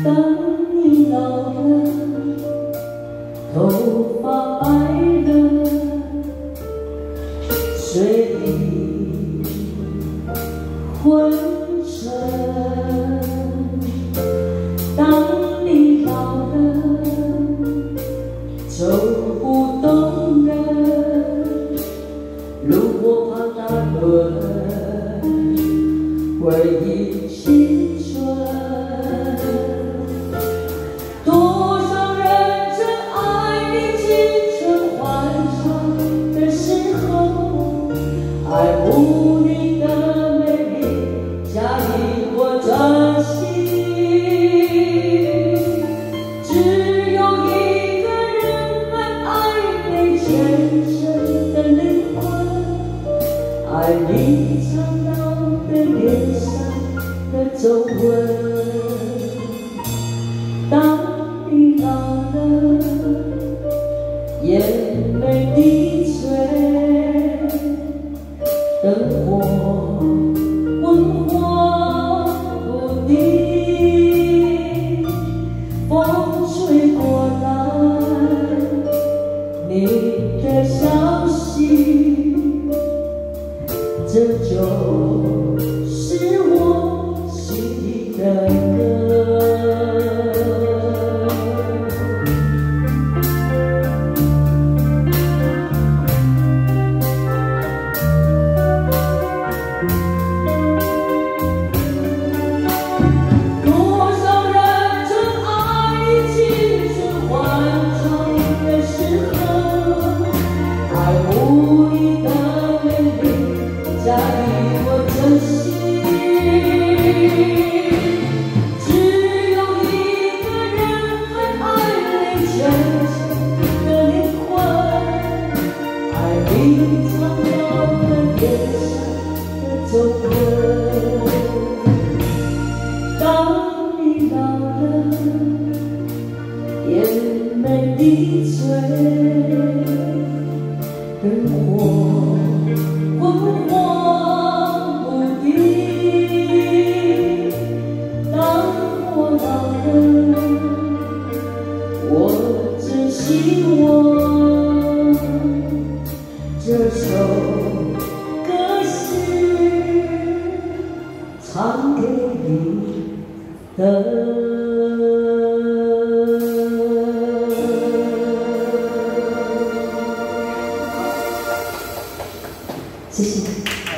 当你老了，头发白了，睡意昏沉。当你老了，走不动了，路过庞大轮，回忆青春。多少人真爱你青春欢畅的时候，爱慕你的美丽，加以我珍惜。只有一个人很爱你虔诚的灵魂，爱你苍老的脸上的皱纹。当你老了，眼泪低垂，灯火昏黄不定，风吹过来你的消息，这就是我心里的歌。加以我珍惜，只有一个人很爱你虔诚的灵魂，爱你苍老的脸上的皱纹。当你老了，眼泪低垂，灯火昏黄不定。当我老了，我真希望这首歌是唱给你的。谢谢。